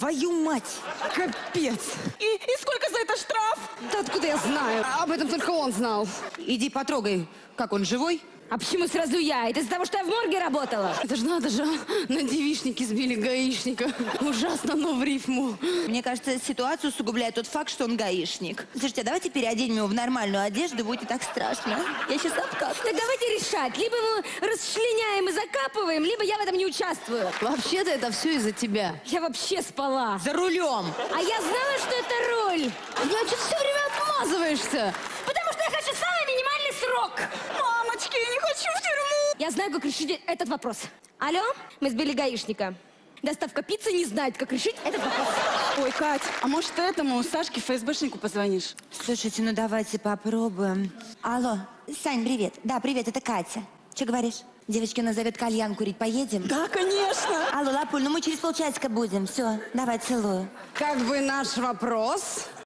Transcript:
Твою мать! Капец. И сколько за это штраф? Да откуда я знаю? Об этом только он знал. Иди потрогай, как он живой. А почему сразу я? Это из-за того, что я в морге работала? Это ж надо же, на девичнике сбили гаишника. Ужасно, но в рифму. Мне кажется, ситуацию усугубляет тот факт, что он гаишник. Слушайте, а давайте переоденем его в нормальную одежду, будет не так страшно. Я сейчас обкакаю. Так давайте решать. Либо мы расчленяем и закапываем, либо я в этом не участвую. Вообще-то это все из-за тебя. Я вообще спала. За рулем. А я знала, что это руль. Я что-то все время отмазываешься. Потому что я хочу самый минимальный срок. Мамочки, я не хочу в тюрьму. Я знаю, как решить этот вопрос. Алло, мы сбили гаишника. Доставка пиццы не знает, как решить этот вопрос. Ой, Кать, а может этому Сашке ФСБшнику позвонишь? Слушайте, ну давайте попробуем. Алло, Сань, привет. Да, привет, это Катя. Че говоришь? Девочки, нас зовет кальян курить, поедем? Да, конечно. Алло, Лапуль, ну мы через полчасика будем. Все, давай, целую. Как бы наш вопрос.